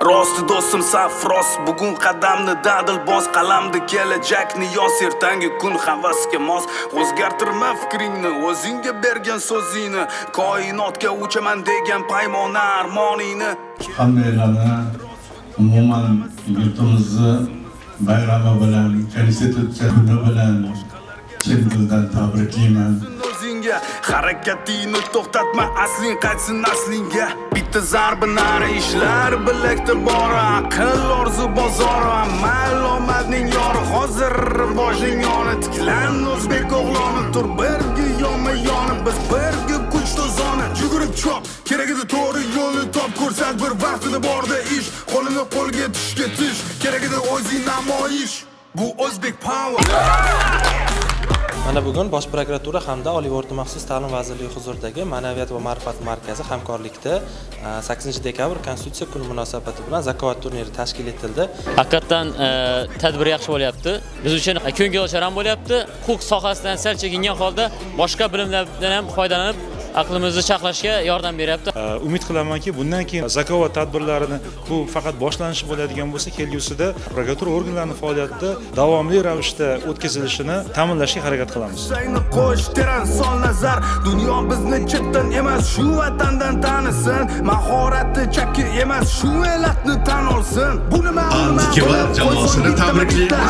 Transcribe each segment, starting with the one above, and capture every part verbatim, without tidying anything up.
Rosti do'stim safros, bugun qadamni dadil bos, qalamda kelajakni yoz, ertangi kun havasga mos. O'zgartirma fikringni, o'zingga bergan so'zingni, koinotga uchaman degan paymona armoningni. Hammalarni umuman yurtimizni bayrami bilan, konstitutsiya kuni bilan chin dildan tabriklayman. Harakatingni to'xtatma, asling qaytsin aslingga. Bitta zarbi nari ishlar, bilakda bor aql, orzu bozor, amal omadning yori. Hozir boshing yoni tiklan, o'zbek o'g'loni, tur birga yonma yoni, biz birga kuch to'zoni. Yugurib chop, kerak edi to'g'ri yo'lni top, ko'rsat bir vaqtida borda ish, qo'lini qo'lga tishga tish, kerak edi o'zing namoyish. Bu o'zbek power. Mana bugun Bosh prokuratura hamda Oliy o'rta maxsus ta'lim vazirligi huzuridagi Ma'naviyat va ma'rifat markazi hamkorlikda sakkizinchi dekabr Konstitutsiya kuni munosabati bilan zakovat turniri tashkil etildi. Haqiqatan tadbir yaxshi bo'lyapti. Biz uchun ko'ngilochar ham bo'lyapti. Huquq sohasidan sal chekingan holda boshqa bilimlardan ham foydalanib aqlimizni chaqlashga yordam beryapti. Umid qilamanki, bundan keyin zakovat tadbirlarini bu faqat boshlanishi bo'ladigan bo'lsa, kelgusida prokuratura organlarining faoliyatida davomli ravishda o'tkazilishini ta'minlashga harakat qilamiz. Qo'sh teran sol nazar, dunyo bizni chetdan emas, shu vatandan tanisin. Mahorati chakki emas, shu elatni tan olsin. Bu nima? Antikva jamoasini tabriklaymiz.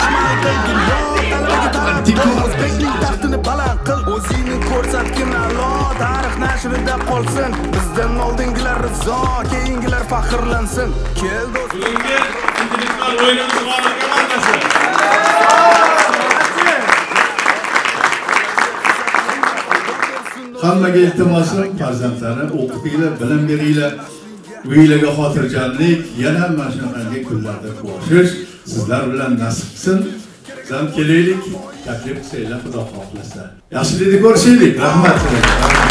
O'zbekning taxtini baland qil, o'zingni ko'rsatgin a'lo, tarix nashrida qolsin. Bizdan oldingilar rizo, keyingilar faxrlansin. Kel do'st, bugungi intellektual o'yinimiz g'olib komandasi. Hammaga iltimosim, farzandlarni o'qitinglar, bilim beringlar. Uylarga xotirjamlik, yana mana shunaqangi kunlarda ko'rishish sizlar bilan nasib qilsin. Sizlar kelaylik, taklif qilsanglar, Xudo xohlasa. Yaxshilikni ko'rishaylik. Rahmat.